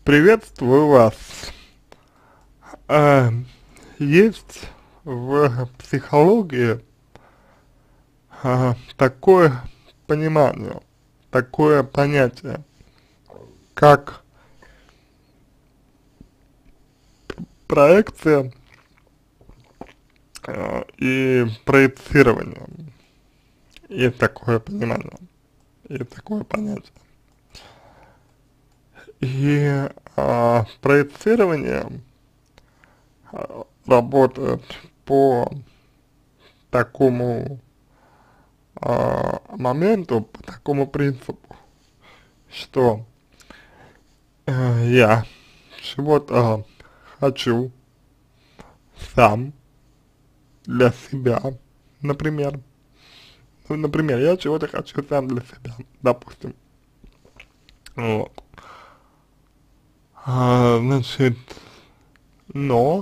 Приветствую вас. А, Есть в психологии такое понимание, такое понятие, как проекция и проецирование. Есть такое понимание, есть такое понятие. И проецирование работает по такому моменту, по такому принципу, что я чего-то хочу сам для себя, например. Ну, например, я чего-то хочу сам для себя, допустим. Вот. Значит, но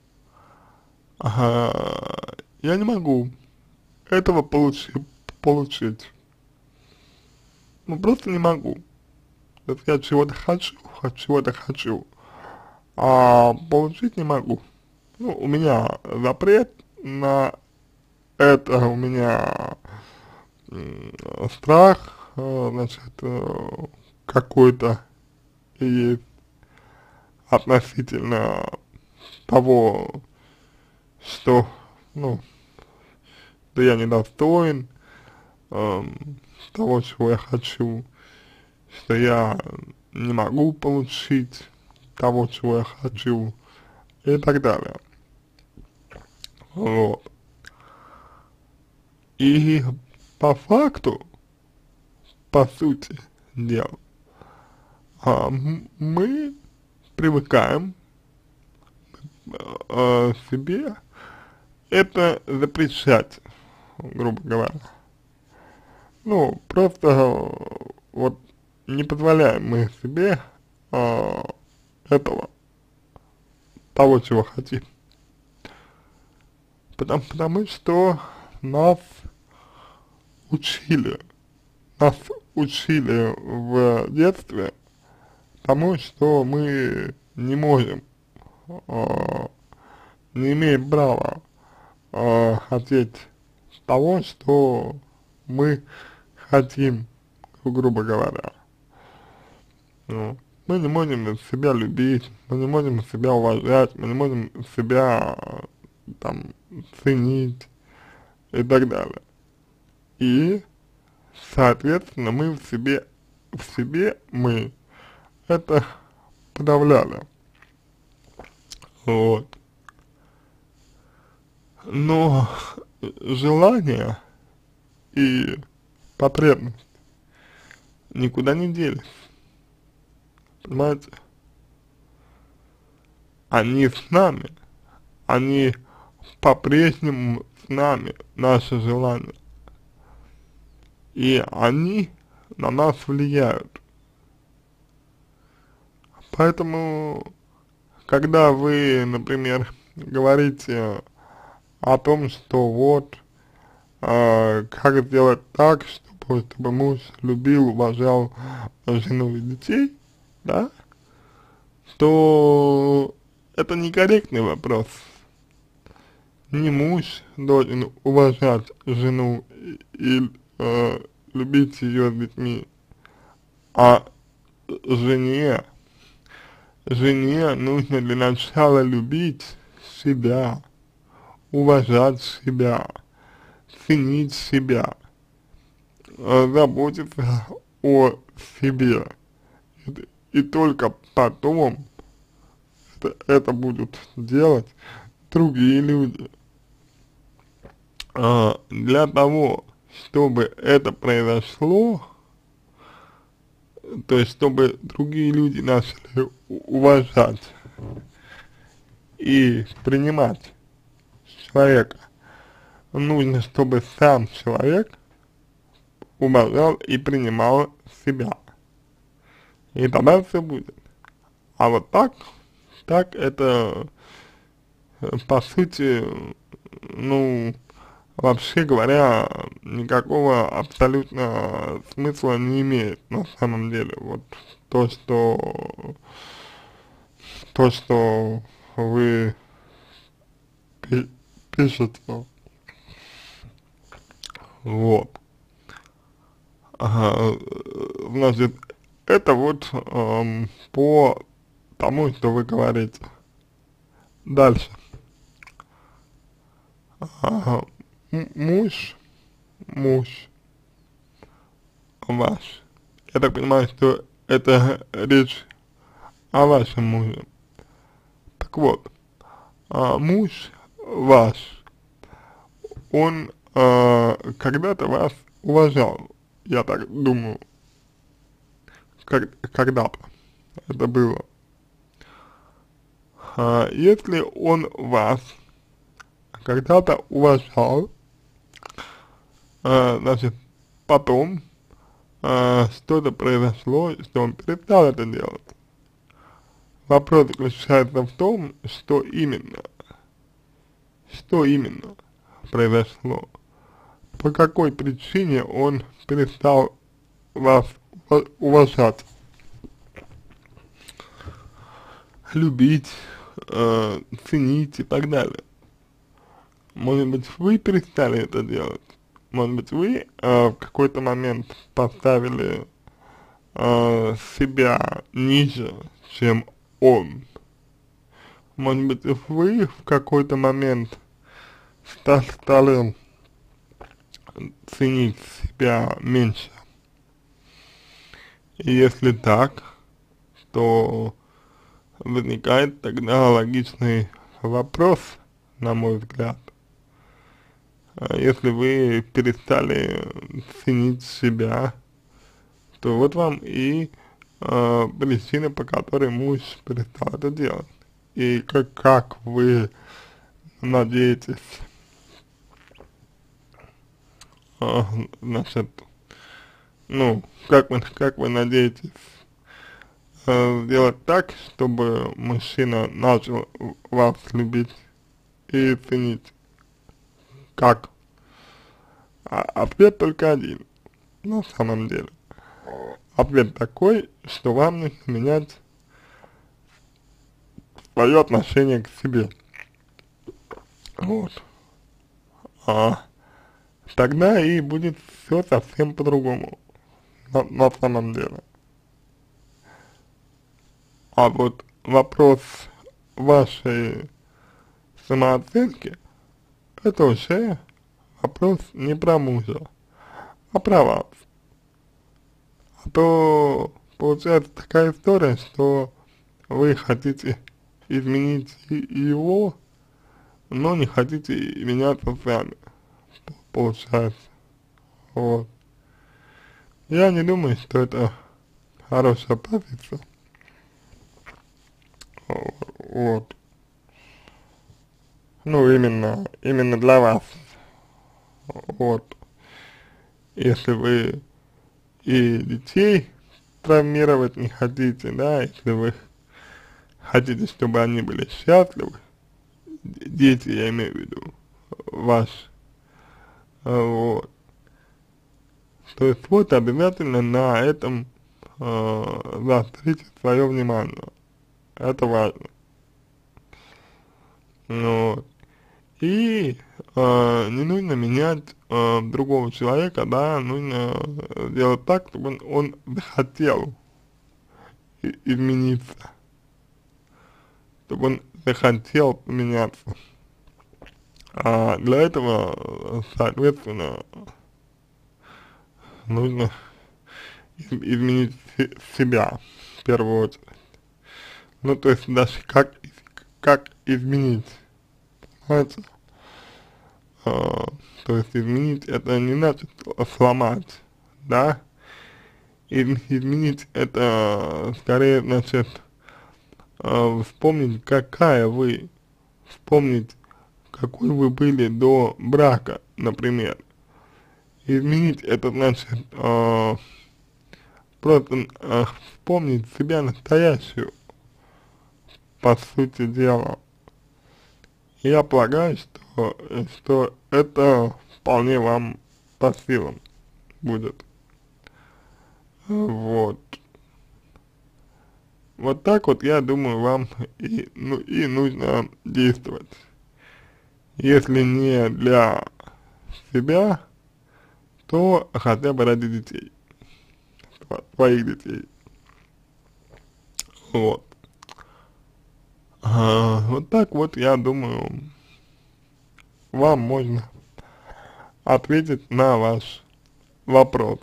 я не могу этого получить. Ну, просто не могу. То есть я чего-то хочу, а получить не могу. Ну, у меня запрет на это, у меня страх, значит, какой-то есть относительно того, что, ну, да я недостоин того, чего я хочу, что я не могу получить того, чего я хочу, и так далее. Вот. И по факту, по сути дела, мы привыкаем себе это запрещать, грубо говоря. Ну, просто вот не позволяем мы себе этого, того, чего хотим. Потому что нас учили, нас учили в детстве тому, что мы не можем, а, не имеем права хотеть того, что мы хотим, грубо говоря. Ну, мы не можем себя любить, мы не можем себя уважать, мы не можем себя там ценить и так далее. И, соответственно, мы в себе мы это подавляли. Вот. Но желания и потребность никуда не делись, понимаете? Они с нами, они по-прежнему с нами, наши желания. И они на нас влияют. Поэтому, когда вы, например, говорите о том, что вот, как сделать так, чтобы муж любил, уважал жену и детей, да, то это некорректный вопрос. Не муж должен уважать жену и любить ее с детьми, а жене, жене нужно для начала любить себя, уважать себя, ценить себя, заботиться о себе. И только потом это будут делать другие люди. Для того, чтобы это произошло, то есть чтобы другие люди начали уважать и принимать человека, нужно, чтобы сам человек уважал и принимал себя. И тогда все будет. А вот так это, по сути, ну, вообще говоря, никакого абсолютно смысла не имеет на самом деле. Вот то, что то, что вы пишете, вот. Ага, значит, это вот по тому, что вы говорите. Дальше. Ага. Муж, муж ваш. Я так понимаю, что это речь о вашем муже. Так вот, муж ваш, он когда-то вас уважал, я так думаю, когда-то это было. Если он вас когда-то уважал, значит, потом что-то произошло, что он перестал это делать. Вопрос заключается в том, что именно произошло, по какой причине он перестал вас уважать, любить, ценить и так далее. Может быть, вы перестали это делать, может быть, вы в какой-то момент поставили себя ниже, чем он. Может быть, вы в какой-то момент стали ценить себя меньше. И если так, то возникает тогда логичный вопрос, на мой взгляд. Если вы перестали ценить себя, то вот вам и причина, по которой муж перестал это делать. И как вы надеетесь, значит, ну, как вы надеетесь сделать так, чтобы мужчина начал вас любить и ценить? Как? Ответ только один, на самом деле. Ответ такой, что вам нужно менять свое отношение к себе. Вот. А тогда и будет все совсем по-другому, на самом деле. А вот вопрос вашей самооценки, это уже вопрос не про мужа, а про вас. А то получается такая история, что вы хотите изменить его, но не хотите меняться сами, получается. Вот. Я не думаю, что это хорошая позиция. Вот. Ну, именно для вас. Вот. Если вы и детей травмировать не хотите, да, если вы хотите, чтобы они были счастливы, дети, я имею в виду, ваши, вот, то есть вот обязательно на этом заострите свое внимание, это важно, вот, и не нужно менять другого человека, да, нужно делать так, чтобы он захотел измениться, чтобы он захотел поменяться. А для этого, соответственно, нужно изменить себя в первую очередь. Ну, то есть даже как изменить, понимаете? То есть изменить это не значит сломать, да? Изменить это скорее значит вспомнить, какая вы, вспомнить, какой вы были до брака, например. Изменить это значит просто вспомнить себя настоящую, по сути дела. Я полагаю, что это вполне вам по силам будет. Вот. Вот так вот, я думаю, вам и нужно действовать. Если не для себя, то хотя бы ради детей, твоих детей. Вот. Вот так вот, я думаю, вам можно ответить на ваш вопрос.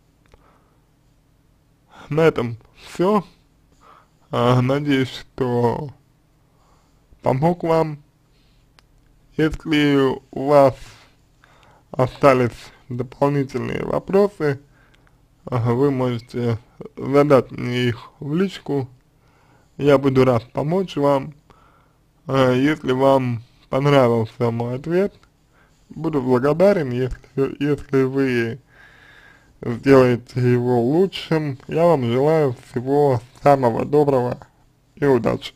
На этом все. Надеюсь, что помог вам. Если у вас остались дополнительные вопросы, вы можете задать мне их в личку. Я буду рад помочь вам. Если вам понравился мой ответ, буду благодарен, если вы сделаете его лучшим. Я вам желаю всего самого доброго и удачи.